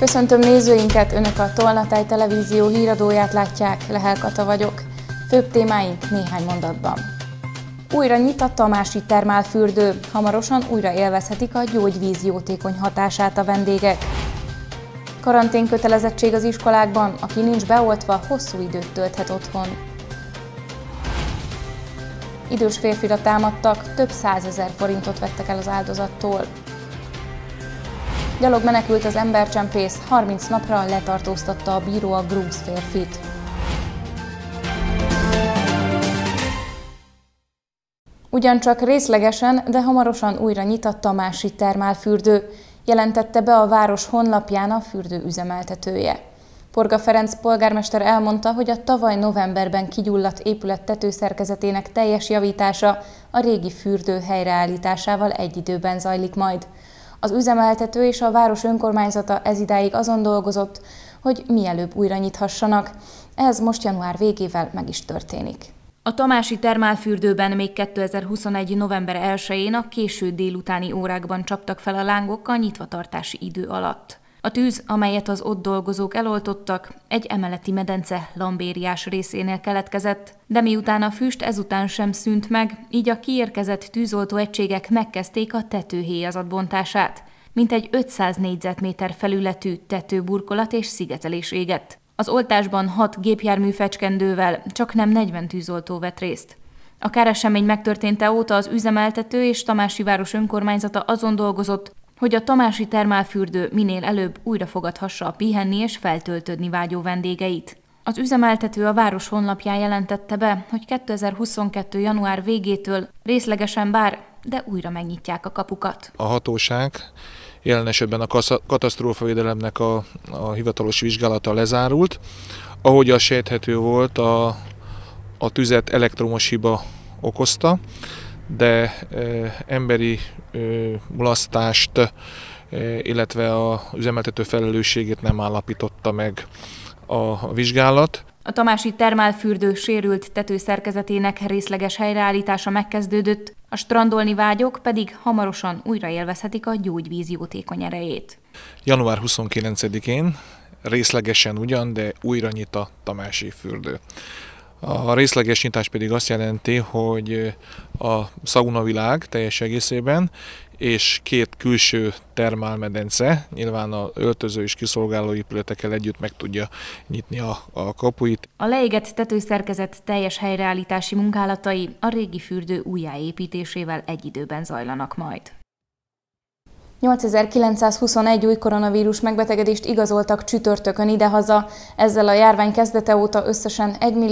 Köszöntöm nézőinket, Önök a Tolnatáj televízió híradóját látják, Lehel Kata vagyok. Főbb témáink néhány mondatban. Újra nyit a tamási termálfürdő, hamarosan újra élvezhetik a gyógyvíz jótékony hatását a vendégek. Karanténkötelezettség az iskolákban, aki nincs beoltva, hosszú időt tölthet otthon. Idős férfira támadtak, több 100 000 forintot vettek el az áldozattól. Gyalog menekült az embercsempész, 30 napra letartóztatta a bíró a grúz férfit. Ugyancsak részlegesen, de hamarosan újra nyit a tamási termálfürdő, jelentette be a város honlapján a fürdő üzemeltetője. Porga Ferenc polgármester elmondta, hogy a tavaly novemberben kigyulladt épület tetőszerkezetének teljes javítása a régi fürdő helyreállításával egy időben zajlik majd. Az üzemeltető és a város önkormányzata ezidáig azon dolgozott, hogy mielőbb újra nyithassanak. Ez most január végével meg is történik. A tamási termálfürdőben még 2021. november 1-én a késő délutáni órákban csaptak fel a lángok a nyitvatartási idő alatt. A tűz, amelyet az ott dolgozók eloltottak, egy emeleti medence lambériás részénél keletkezett, de miután a füst ezután sem szűnt meg, így a kiérkezett tűzoltó egységek megkezdték a tetőhéjazat bontását. Mintegy 500 négyzetméter felületű tetőburkolat és szigetelés égett. Az oltásban 6 gépjármű fecskendővel csaknem 40 tűzoltó vett részt. A káresemény megtörténte óta az üzemeltető és Tamási város önkormányzata azon dolgozott, hogy a tamási termálfürdő minél előbb újra fogadhassa a pihenni és feltöltődni vágyó vendégeit. Az üzemeltető a város honlapján jelentette be, hogy 2022. január végétől részlegesen de újra megnyitják a kapukat. A hatóság jelen esetben a katasztrófavédelemnek a hivatalos vizsgálata lezárult. Ahogy az sejthető volt, a tüzet elektromos hiba okozta, de emberi mulasztást, illetve az üzemeltető felelősségét nem állapította meg a vizsgálat. A tamási termálfürdő sérült tetőszerkezetének részleges helyreállítása megkezdődött, a strandolni vágyók pedig hamarosan újra élvezhetik a gyógyvíz jótékony erejét. Január 29-én részlegesen ugyan, de újra nyit a tamási fürdő. A részleges nyitás pedig azt jelenti, hogy a szaunavilág teljes egészében és 2 külső termálmedence, nyilván az öltöző és kiszolgáló épületekkel együtt meg tudja nyitni a kapuit. A leégett tetőszerkezet teljes helyreállítási munkálatai a régi fürdő újjáépítésével egy időben zajlanak majd. 8921 új koronavírus megbetegedést igazoltak csütörtökön idehaza, ezzel a járvány kezdete óta összesen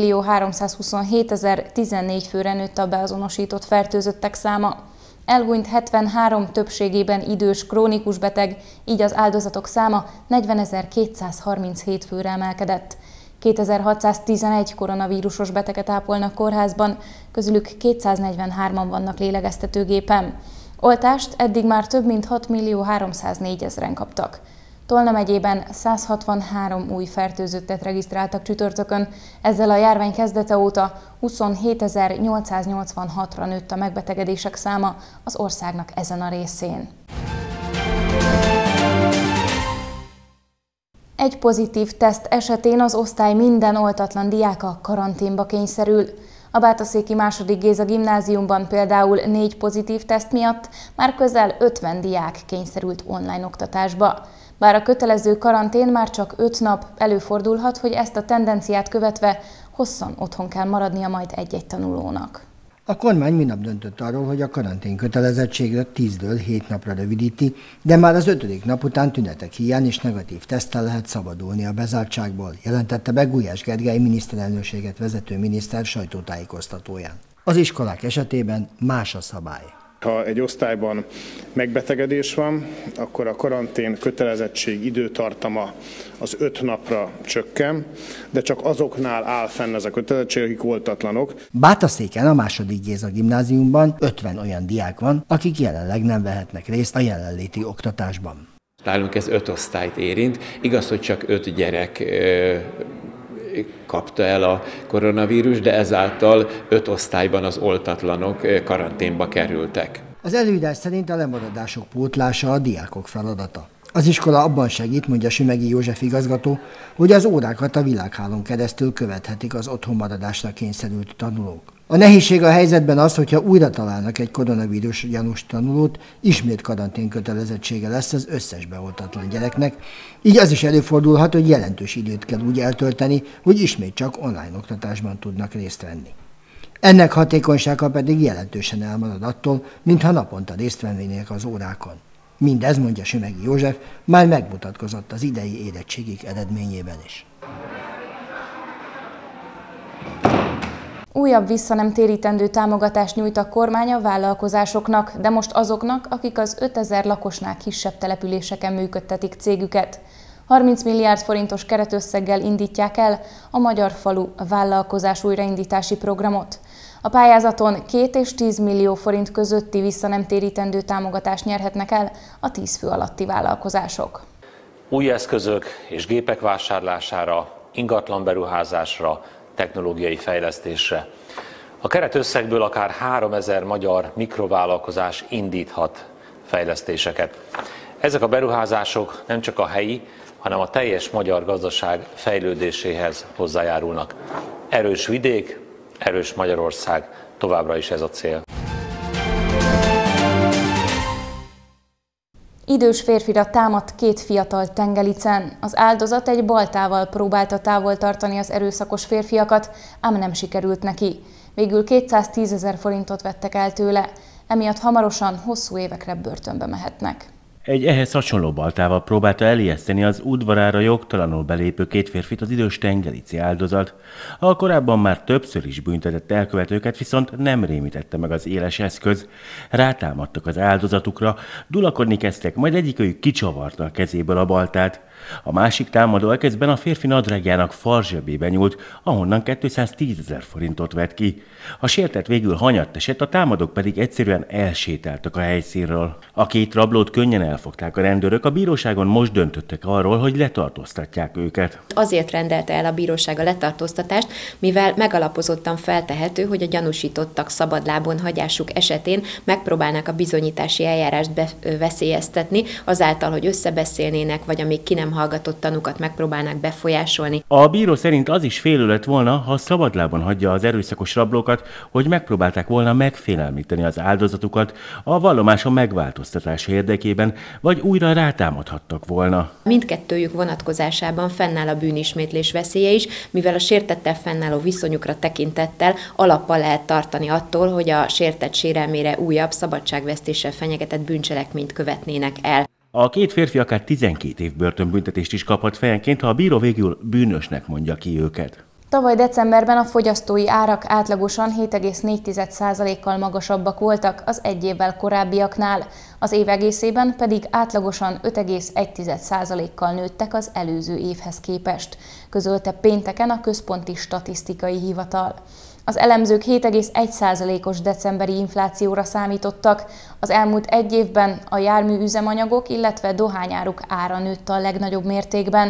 1.327.014 főre nőtt a beazonosított fertőzöttek száma. Elhunyt 73 többségében idős, krónikus beteg, így az áldozatok száma 40.237 főre emelkedett. 2611 koronavírusos beteget ápolnak kórházban, közülük 243-an vannak lélegeztetőgépen. Oltást eddig már több mint 6.304.000-en kaptak. Tolna megyében 163 új fertőzöttet regisztráltak csütörtökön, ezzel a járvány kezdete óta 27.886-ra nőtt a megbetegedések száma az országnak ezen a részén. Egy pozitív teszt esetén az osztály minden oltatlan diáka karanténba kényszerül. A Bátaszéki II. Géza gimnáziumban például 4 pozitív teszt miatt már közel 50 diák kényszerült online oktatásba. Bár a kötelező karantén már csak 5 nap, előfordulhat, hogy ezt a tendenciát követve hosszan otthon kell maradnia majd egy-egy tanulónak. A kormány minap döntött arról, hogy a karantén kötelezettségre 10-ről 7 napra rövidíti, de már az 5. nap után tünetek hiány és negatív teszttel lehet szabadulni a bezártságból, jelentette be Gulyás Gergely miniszterelnökséget vezető miniszter sajtótájékoztatóján. Az iskolák esetében más a szabály. Ha egy osztályban megbetegedés van, akkor a karantén kötelezettség időtartama az 5 napra csökken, de csak azoknál áll fenn ez a kötelezettség, akik oltatlanok. Bátaszéken a II. Géza gimnáziumban 50 olyan diák van, akik jelenleg nem vehetnek részt a jelenléti oktatásban. Nálunk ez 5 osztályt érint, igaz, hogy csak 5 gyerek kapta el a koronavírus, de ezáltal 5 osztályban az oltatlanok karanténba kerültek. Az előírás szerint a lemaradások pótlása a diákok feladata. Az iskola abban segít, mondja Sümegi József igazgató, hogy az órákat a világhálón keresztül követhetik az otthonmaradásra kényszerült tanulók. A nehézség a helyzetben az, hogyha újra találnak egy koronavírus gyanús tanulót, ismét karantén kötelezettsége lesz az összes beoltatlan gyereknek, így az is előfordulhat, hogy jelentős időt kell úgy eltölteni, hogy ismét csak online oktatásban tudnak részt venni. Ennek hatékonysága pedig jelentősen elmarad attól, mintha naponta részt vennének az órákon. Mindez, mondja Sümegi József, már megmutatkozott az idei érettségik eredményében is. Újabb visszanemtérítendő támogatást nyújt a kormány a vállalkozásoknak, de most azoknak, akik az 5000 lakosnál kisebb településeken működtetik cégüket. 30 milliárd forintos keretösszeggel indítják el a Magyar Falu vállalkozás újraindítási programot. A pályázaton 2 és 10 millió forint közötti visszanemtérítendő támogatást nyerhetnek el a 10 fő alatti vállalkozások. Új eszközök és gépek vásárlására, ingatlanberuházásra, technológiai fejlesztésre. A keretösszegből akár 3000 magyar mikrovállalkozás indíthat fejlesztéseket. Ezek a beruházások nem csak a helyi, hanem a teljes magyar gazdaság fejlődéséhez hozzájárulnak. Erős vidék, erős Magyarország, továbbra is ez a cél. Idős férfira támadt 2 fiatal Tengelicen. Az áldozat egy baltával próbálta távol tartani az erőszakos férfiakat, ám nem sikerült neki. Végül 210 000 forintot vettek el tőle, emiatt hamarosan hosszú évekre börtönbe mehetnek. Egy ehhez hasonló baltával próbálta elijeszteni az udvarára jogtalanul belépő 2 férfit az idős tengelici áldozat. A korábban már többször is büntetett elkövetőket viszont nem rémítette meg az éles eszköz. Rátámadtak az áldozatukra, dulakodni kezdtek, majd egyikőjük kicsavarta a kezéből a baltát. A másik támadó eközben a férfi nadrágjának farzsebébe nyúlt, ahonnan 210 000 forintot vett ki. A sértett végül hanyatt esett, a támadók pedig egyszerűen elsétáltak a helyszínről. A 2 rablót könnyen elfogták a rendőrök, a bíróságon most döntöttek arról, hogy letartóztatják őket. Azért rendelte el a bíróság a letartóztatást, mivel megalapozottan feltehető, hogy a gyanúsítottak szabadlábon hagyásuk esetén megpróbálnak a bizonyítási eljárást veszélyeztetni, azáltal, hogy összebeszélnének, vagy a még ki nem hallgatott tanukat megpróbálnák befolyásolni. A bíró szerint az is félő lett volna, ha szabadlábon hagyja az erőszakos rablókat, hogy megpróbálták volna megfélemlíteni az áldozatukat a vallomáson megváltoztatása érdekében, vagy újra rátámadhattak volna. Mindkettőjük vonatkozásában fennáll a bűnismétlés veszélye is, mivel a sértettel fennálló viszonyukra tekintettel alappal lehet tartani attól, hogy a sértett sérelmére újabb szabadságvesztéssel fenyegetett bűncselekményt követnének el. A 2 férfi akár 12 év börtönbüntetést is kaphat fejenként, ha a bíró végül bűnösnek mondja ki őket. Tavaly decemberben a fogyasztói árak átlagosan 7,4%-kal magasabbak voltak az egy évvel korábbiaknál, az év egészében pedig átlagosan 5,1%-kal nőttek az előző évhez képest, közölte pénteken a Központi Statisztikai Hivatal. Az elemzők 7,1%-os decemberi inflációra számítottak. Az elmúlt egy évben a járműüzemanyagok, illetve dohányáruk ára nőtt a legnagyobb mértékben,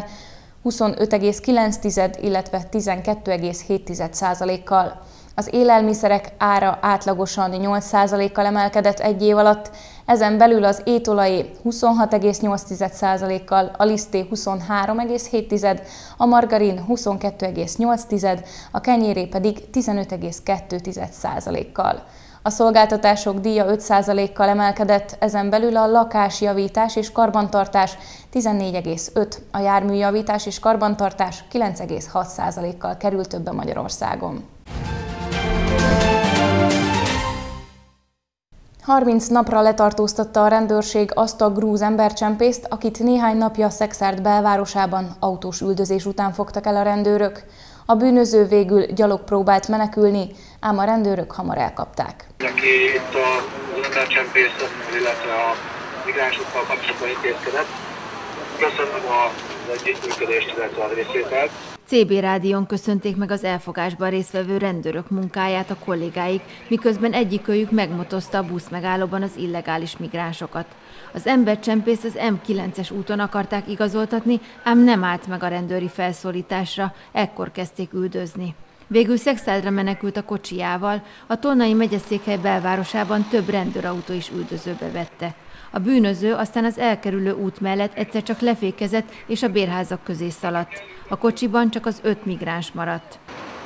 25,9, illetve 12,7%-kal. Az élelmiszerek ára átlagosan 8%-kal emelkedett egy év alatt, ezen belül az étolajé 26,8%-kal, a liszté 23,7%, a margarin 22,8%, a kenyéré pedig 15,2%-kal. A szolgáltatások díja 5%-kal emelkedett, ezen belül a lakásjavítás és karbantartás 14,5%, a járműjavítás és karbantartás 9,6%-kal került többe Magyarországon. 30 napra letartóztatta a rendőrség azt a grúz embercsempészt, akit néhány napja Szekszárd belvárosában autós üldözés után fogtak el a rendőrök. A bűnöző végül gyalog próbált menekülni, ám a rendőrök hamar elkapták. Aki itt az embercsempész, illetve a migránsokkal kapcsolatban intézkedett. Köszönöm az együttműködést, illetve a részvételt. CB rádión köszönték meg az elfogásban résztvevő rendőrök munkáját a kollégáik, miközben egyikőjük megmotozta a buszmegállóban az illegális migránsokat. Az embercsempészt az M9-es úton akarták igazoltatni, ám nem állt meg a rendőri felszólításra, ekkor kezdték üldözni. Végül Szekszárdra menekült a kocsijával, a Tolnai megyeszékhely belvárosában több rendőrautó is üldözőbe vette. A bűnöző aztán az elkerülő út mellett egyszer csak lefékezett és a bérházak közé szaladt. A kocsiban csak az 5 migráns maradt.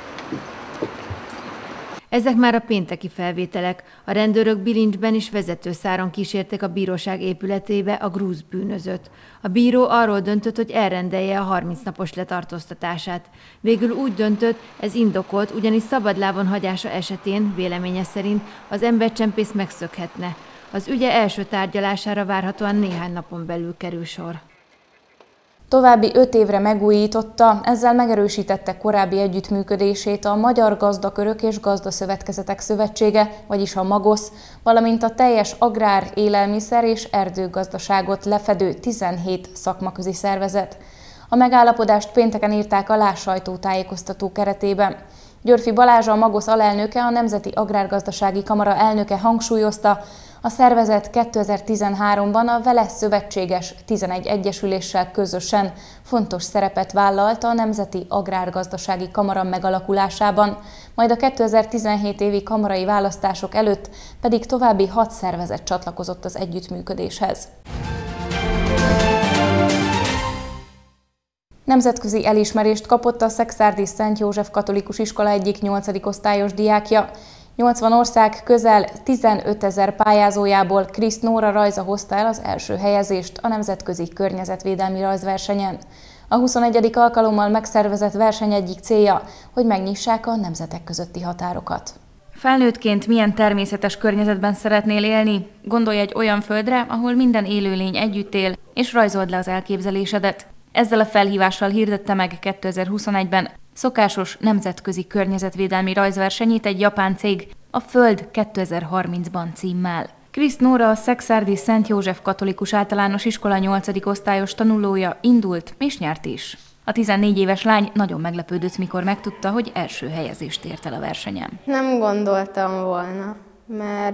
Ezek már a pénteki felvételek. A rendőrök bilincsben és vezetőszáron kísérték a bíróság épületébe a grúz bűnözőt. A bíró arról döntött, hogy elrendelje a 30 napos letartóztatását. Végül úgy döntött, ez indokolt, ugyanis szabadlábon hagyása esetén, véleménye szerint, az embercsempész megszökhetne. Az ügye első tárgyalására várhatóan néhány napon belül kerül sor. További 5 évre megújította, ezzel megerősítette korábbi együttműködését a Magyar Gazdakörök és Gazdaszövetkezetek Szövetsége, vagyis a MAGOSZ, valamint a teljes agrár, élelmiszer és erdőgazdaságot lefedő 17 szakmaközi szervezet. A megállapodást pénteken írták alá sajtótájékoztató keretében. Györfi Balázs, a MAGOSZ alelnöke, a Nemzeti Agrárgazdasági Kamara elnöke hangsúlyozta, a szervezet 2013-ban a vele szövetséges 11 egyesüléssel közösen fontos szerepet vállalt a Nemzeti Agrárgazdasági Kamara megalakulásában, majd a 2017 évi kamarai választások előtt pedig további 6 szervezet csatlakozott az együttműködéshez. Nemzetközi elismerést kapott a Szekszárdi Szent József Katolikus Iskola egyik 8. osztályos diákja. 80 ország közel 15 000 pályázójából Krisz Nóra rajza hozta el az első helyezést a Nemzetközi Környezetvédelmi Rajzversenyen. A 21. alkalommal megszervezett verseny egyik célja, hogy megnyissák a nemzetek közötti határokat. Felnőttként milyen természetes környezetben szeretnél élni? Gondolj egy olyan földre, ahol minden élőlény együtt él, és rajzold le az elképzelésedet. Ezzel a felhívással hirdette meg 2021-ben szokásos nemzetközi környezetvédelmi rajzversenyét egy japán cég, a Föld 2030-ban címmel. Krisz Nóra, a Szekszárdi Szent József Katolikus Általános Iskola 8. osztályos tanulója indult és nyert is. A 14 éves lány nagyon meglepődött, mikor megtudta, hogy első helyezést ért el a versenyen. Nem gondoltam volna, mert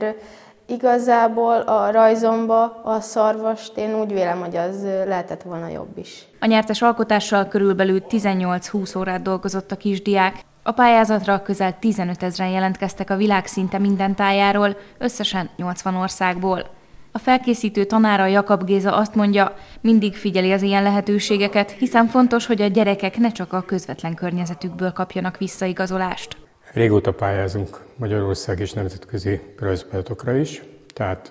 igazából a rajzomba a szarvast én úgy vélem, hogy az lehetett volna jobb is. A nyertes alkotással körülbelül 18-20 órát dolgozott a kisdiák. A pályázatra közel 15 000-en jelentkeztek a világ szinte minden tájáról, összesen 80 országból. A felkészítő tanára, Jakab Géza azt mondja, mindig figyeli az ilyen lehetőségeket, hiszen fontos, hogy a gyerekek ne csak a közvetlen környezetükből kapjanak visszaigazolást. Régóta pályázunk Magyarország és nemzetközi rajzpályázatokra is, tehát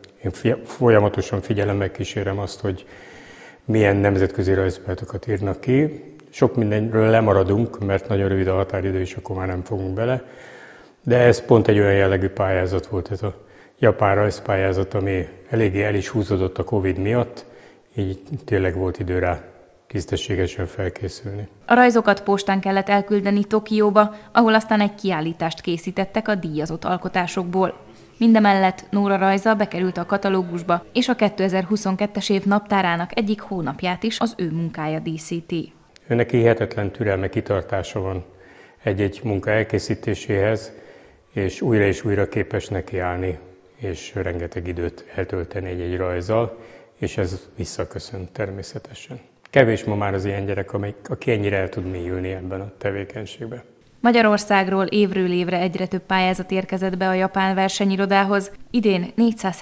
én folyamatosan figyelemmel kísérem azt, hogy milyen nemzetközi rajzpályázatokat írnak ki. Sok mindenről lemaradunk, mert nagyon rövid a határidő, és akkor már nem fogunk bele. De ez pont egy olyan jellegű pályázat volt, ez a japán rajzpályázat, ami eléggé el is húzódott a Covid miatt, így tényleg volt idő rá tisztességesen felkészülni. A rajzokat postán kellett elküldeni Tokióba, ahol aztán egy kiállítást készítettek a díjazott alkotásokból. Mindemellett Nóra rajza bekerült a katalógusba, és a 2022-es év naptárának egyik hónapját is az ő munkája díszíti. Őnek hihetetlen türelme, kitartása van egy-egy munka elkészítéséhez, és újra képes nekiállni, és rengeteg időt eltölteni egy-egy rajzzal, és ez visszaköszön természetesen. Kevés ma már az ilyen gyerek, aki ennyire el tud mélyülni ebben a tevékenységben. Magyarországról évről évre egyre több pályázat érkezett be a japán versenyirodához. Idén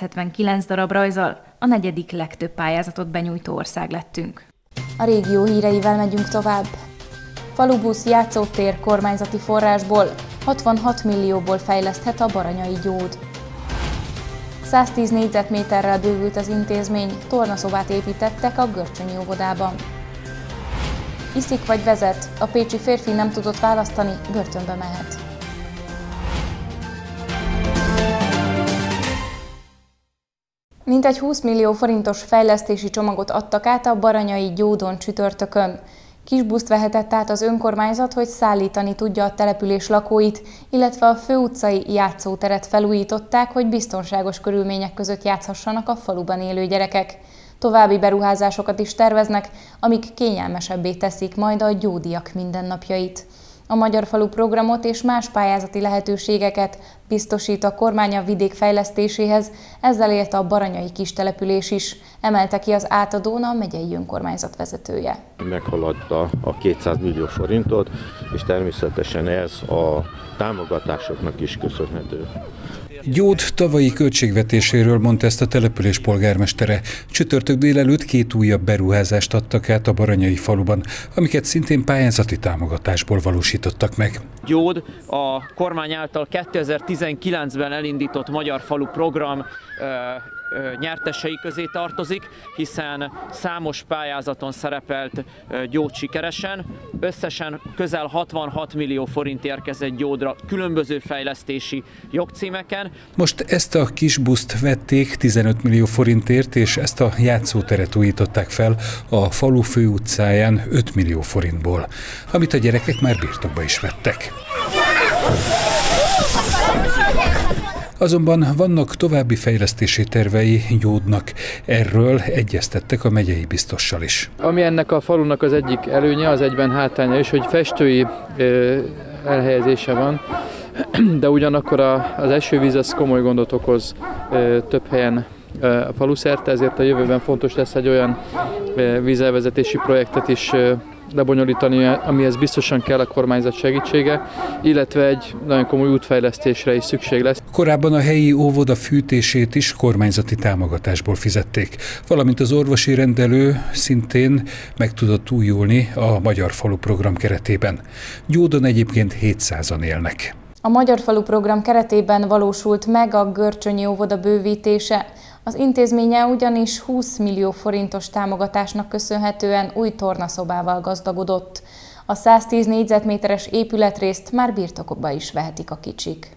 479 darab rajzzal a 4. legtöbb pályázatot benyújtó ország lettünk. A régió híreivel megyünk tovább. Falubusz játszótér kormányzati forrásból 66 millióból fejleszthet a Baranyai Gyód. 110 négyzetméterrel bővült az intézmény, tornaszobát építettek a Görcsönyi óvodában. Iszik vagy vezet, a pécsi férfi nem tudott választani, börtönbe mehet. Mintegy 20 millió forintos fejlesztési csomagot adtak át a Baranyai Gyódon csütörtökön. Kis buszt vehetett át az önkormányzat, hogy szállítani tudja a település lakóit, illetve a főutcai játszóteret felújították, hogy biztonságos körülmények között játszhassanak a faluban élő gyerekek. További beruházásokat is terveznek, amik kényelmesebbé teszik majd a gyódiak mindennapjait. A Magyar Falu programot és más pályázati lehetőségeket biztosít a kormány a vidék fejlesztéséhez, ezzel élt a baranyai kistelepülés is, emelte ki az átadón a megyei önkormányzat vezetője. Meghaladta a 200 millió forintot, és természetesen ez a támogatásoknak is köszönhető. Gyód tavalyi költségvetéséről mondta ezt a település polgármestere. Csütörtök délelőtt 2 újabb beruházást adtak át a Baranyai faluban, amiket szintén pályázati támogatásból valósítottak meg. Gyód a kormány által 2019-ben elindított Magyar Falu program nyertesei közé tartozik, hiszen számos pályázaton szerepelt Gyód sikeresen. Összesen közel 66 millió forint érkezett Gyódra különböző fejlesztési jogcímeken. Most ezt a kis buszt vették 15 millió forintért, és ezt a játszóteret újították fel a falu főutcáján 5 millió forintból, amit a gyerekek már birtokba is vettek. Azonban vannak további fejlesztési tervei Gyódnak. Erről egyeztettek a megyei biztossal is. Ami ennek a falunak az egyik előnye, az egyben hátránya is, hogy festői elhelyezése van, de ugyanakkor az esővíz az komoly gondot okoz több helyen a falu szerte, ezért a jövőben fontos lesz egy olyan vízelvezetési projektet is lebonyolítani, amihez biztosan kell a kormányzat segítsége, illetve egy nagyon komoly útfejlesztésre is szükség lesz. Korábban a helyi óvoda fűtését is kormányzati támogatásból fizették, valamint az orvosi rendelő szintén meg tudott újulni a Magyar Falu program keretében. Gyódon egyébként 700-an élnek. A Magyar Falu program keretében valósult meg a Görcsönyi óvoda bővítése. Az intézménye ugyanis 20 millió forintos támogatásnak köszönhetően új tornaszobával gazdagodott. A 110 négyzetméteres épületrészt már birtokba is vehetik a kicsik.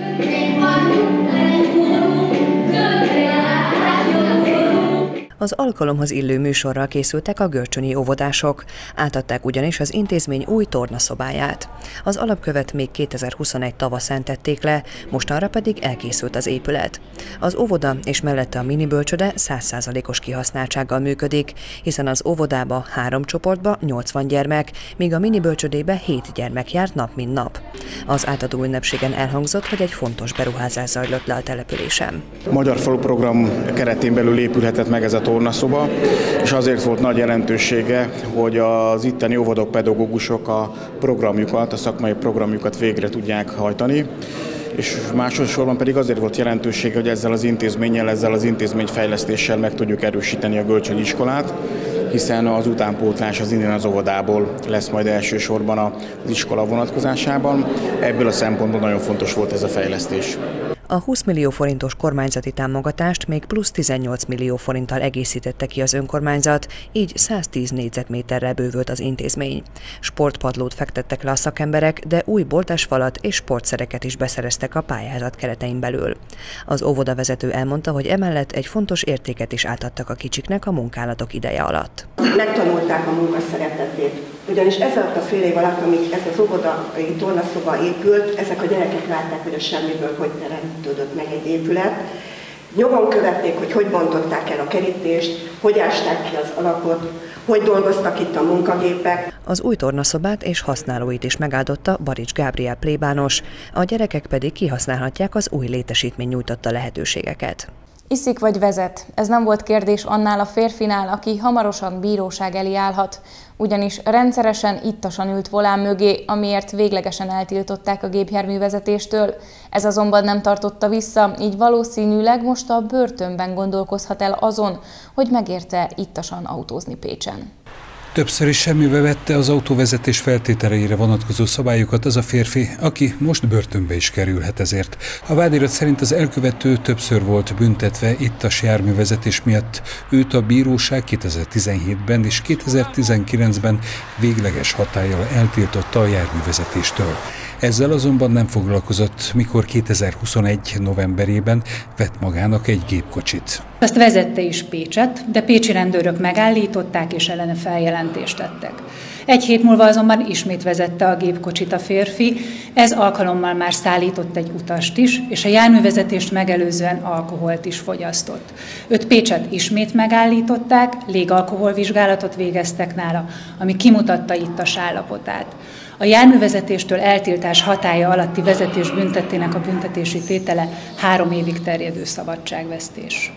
Az alkalomhoz illő műsorral készültek a görcsönyi óvodások. Átadták ugyanis az intézmény új tornaszobáját. Az alapkövet még 2021 tavaszán tették le, mostanra pedig elkészült az épület. Az óvoda és mellette a minibölcsöde 100%-os kihasználtsággal működik, hiszen az óvodába 3 csoportba 80 gyermek, míg a minibölcsödébe 7 gyermek jár nap mint nap. Az átadó ünnepségen elhangzott, hogy egy fontos beruházás zajlott le a településen. A Magyar Falu program keretén belül épülhetett meg ez a tornaszoba, és azért volt nagy jelentősége, hogy az itteni óvodapedagógusok a programjukat, a szakmai programjukat végre tudják hajtani, és másodszorban pedig azért volt jelentősége, hogy ezzel az intézménnyel, ezzel az intézményfejlesztéssel meg tudjuk erősíteni a görcsönyi iskolát, hiszen az utánpótlás az innen az óvodából lesz majd elsősorban az iskola vonatkozásában. Ebből a szempontból nagyon fontos volt ez a fejlesztés. A 20 millió forintos kormányzati támogatást még plusz 18 millió forinttal egészítette ki az önkormányzat, így 110 négyzetméterrel bővült az intézmény. Sportpadlót fektettek le a szakemberek, de új boltásfalat és sportszereket is beszereztek a pályázat keretein belül. Az óvodavezető elmondta, hogy emellett egy fontos értéket is átadtak a kicsiknek a munkálatok ideje alatt. Megtanulták a munka szeretetét, ugyanis ez alatt a fél év alatt, amíg ez az óvodai tornaszoba épült, ezek a gyerekek látták, hogy a semmiből hogy teremtődött meg egy épület. Nyomon követték, hogy bontották el a kerítést, hogy ásták ki az alapot, hogy dolgoztak itt a munkagépek. Az új tornaszobát és használóit is megáldotta Barics Gábriel plébános, a gyerekek pedig kihasználhatják az új létesítmény nyújtotta lehetőségeket. Iszik vagy vezet? Ez nem volt kérdés annál a férfinál, aki hamarosan bíróság elé állhat, ugyanis rendszeresen ittasan ült volán mögé, amiért véglegesen eltiltották a gépjárművezetéstől. Ez azonban nem tartotta vissza, így valószínűleg most a börtönben gondolkozhat el azon, hogy megérte ittasan autózni Pécsen. Többször is semmibe vette az autóvezetés feltételeire vonatkozó szabályokat az a férfi, aki most börtönbe is kerülhet ezért. A vádirat szerint az elkövető többször volt büntetve ittas járművezetés miatt. Őt a bíróság 2017-ben és 2019-ben végleges hatállyal eltiltotta a járművezetéstől. Ezzel azonban nem foglalkozott, mikor 2021. novemberében vett magának egy gépkocsit. Azt vezette is Pécset, de pécsi rendőrök megállították és ellene feljelentést tettek. Egy hét múlva azonban ismét vezette a gépkocsit a férfi, ez alkalommal már szállított egy utast is, és a járművezetést megelőzően alkoholt is fogyasztott. Őt Pécset ismét megállították, légalkoholvizsgálatot végeztek nála, ami kimutatta ittas állapotát. A járművezetéstől eltiltás hatálya alatti vezetés büntettének a büntetési tétele 3 évig terjedő szabadságvesztés.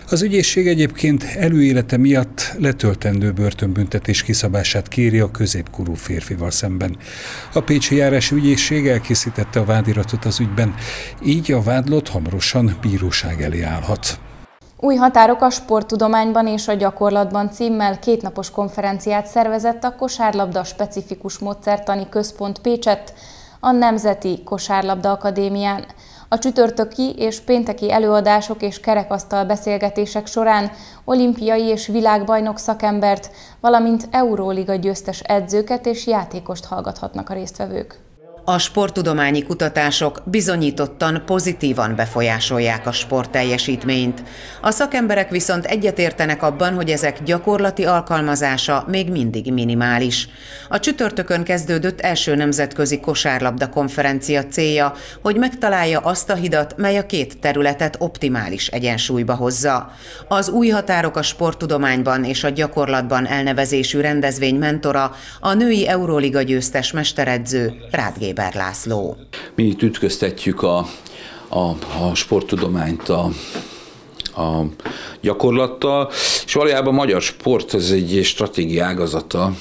Az ügyészség egyébként előélete miatt letöltendő börtönbüntetés kiszabását kéri a középkorú férfival szemben. A pécsi járási ügyészség elkészítette a vádiratot az ügyben, így a vádlott hamarosan bíróság elé állhat. Új határok a sporttudományban és a gyakorlatban címmel kétnapos konferenciát szervezett a Kosárlabda Specifikus Módszertani Központ Pécsett a Nemzeti Kosárlabda Akadémián. A csütörtöki és pénteki előadások és kerekasztal beszélgetések során olimpiai és világbajnok szakembert, valamint Euróliga győztes edzőket és játékost hallgathatnak a résztvevők. A sporttudományi kutatások bizonyítottan pozitívan befolyásolják a sportteljesítményt. A szakemberek viszont egyetértenek abban, hogy ezek gyakorlati alkalmazása még mindig minimális. A csütörtökön kezdődött első nemzetközi kosárlabda konferencia célja, hogy megtalálja azt a hidat, mely a két területet optimális egyensúlyba hozza. Az Új határok a sporttudományban és a gyakorlatban elnevezésű rendezvény mentora, a női Euróliga győztes mesteredző Rádgéber László. Mi itt ütköztetjük a sporttudományt a gyakorlattal, és valójában a magyar sport ez egy stratégiai ágazata,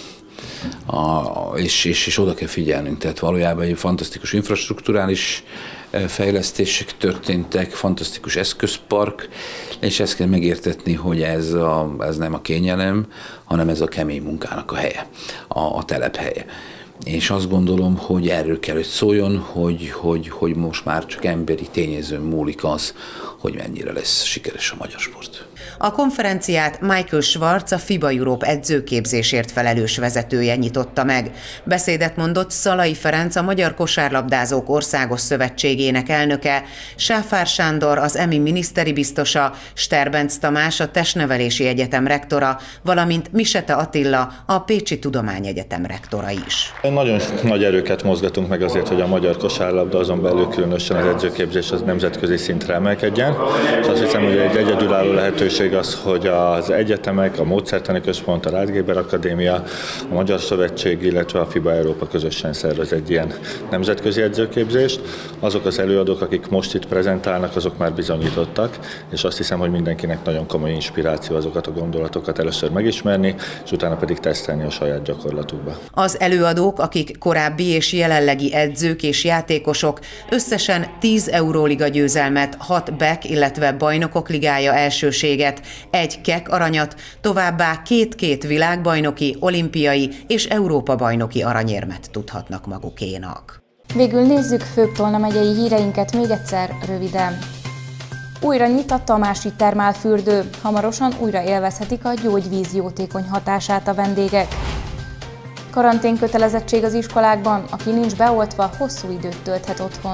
és oda kell figyelnünk. Tehát valójában egy fantasztikus infrastrukturális fejlesztések történtek, fantasztikus eszközpark, és ezt kell megértetni, hogy ez nem a kényelem, hanem ez a kemény munkának a helye, a telephelye. És azt gondolom, hogy erről kell, hogy szóljon, hogy most már csak emberi tényezőn múlik az, hogy mennyire lesz sikeres a magyar sport. A konferenciát Michael Schwartz, a FIBA Europe edzőképzésért felelős vezetője nyitotta meg. Beszédet mondott Szalai Ferenc, a Magyar Kosárlabdázók Országos Szövetségének elnöke, Sáfár Sándor, az EMI miniszteri biztosa, Sterbenc Tamás, a Testnevelési Egyetem rektora, valamint Misete Attila, a Pécsi Tudományegyetem rektora is. Nagyon nagy erőket mozgatunk meg azért, hogy a magyar kosárlabda, azon belül különösen az edzőképzés az nemzetközi szintre emelkedjen. És azt hiszem, hogy egy egyedülálló lehetőség az, hogy az egyetemek, a Módszertani Központ, a Rádgéber Akadémia, a Magyar Szövetség, illetve a FIBA Európa közösen szervez egy ilyen nemzetközi edzőképzést. Azok az előadók, akik most itt prezentálnak, azok már bizonyítottak, és azt hiszem, hogy mindenkinek nagyon komoly inspiráció azokat a gondolatokat először megismerni, és utána pedig tesztelni a saját gyakorlatukba. Az előadók, akik korábbi és jelenlegi edzők és játékosok, összesen 10 Euróliga győzelmet, 6 BEK, illetve Bajnokok Ligája elsőséget, 1 KEK aranyat, továbbá 2 világbajnoki, olimpiai és Európa-bajnoki aranyérmet tudhatnak magukénak. Végül nézzük főbb Tolna megyei híreinket még egyszer röviden. Újra nyit a Tamási termálfürdő, hamarosan újra élvezhetik a gyógyvíz jótékony hatását a vendégek. Karanténkötelezettség az iskolákban, aki nincs beoltva, hosszú időt tölthet otthon.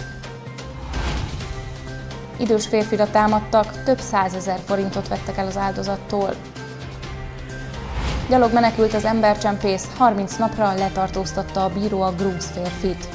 Idős férfira támadtak, több 100 000 forintot vettek el az áldozattól. Gyalog menekült az embercsempész, 30 napra letartóztatta a bíró a grúz férfit.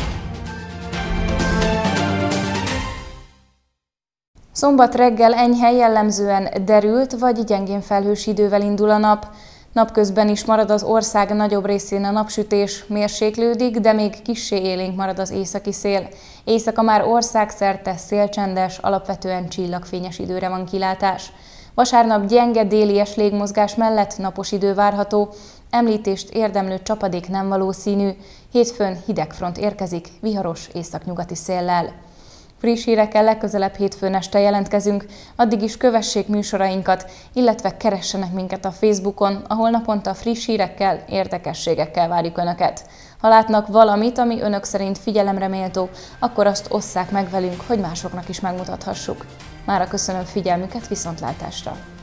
Szombat reggel enyhe, jellemzően derült vagy gyengén felhős idővel indul a nap. Napközben is marad az ország nagyobb részén a napsütés, mérséklődik, de még kissé élénk marad az északi szél. Éjszaka már országszerte szélcsendes, alapvetően csillagfényes időre van kilátás. Vasárnap gyenge délies légmozgás mellett napos idő várható, említést érdemlő csapadék nem valószínű, hétfőn hidegfront érkezik, viharos északnyugati széllel. Friss hírekkel legközelebb hétfőn este jelentkezünk, addig is kövessék műsorainkat, illetve keressenek minket a Facebookon, ahol naponta friss hírekkel, érdekességekkel várjuk Önöket. Ha látnak valamit, ami Önök szerint figyelemre méltó, akkor azt osszák meg velünk, hogy másoknak is megmutathassuk. Mára köszönöm figyelmüket, viszontlátásra!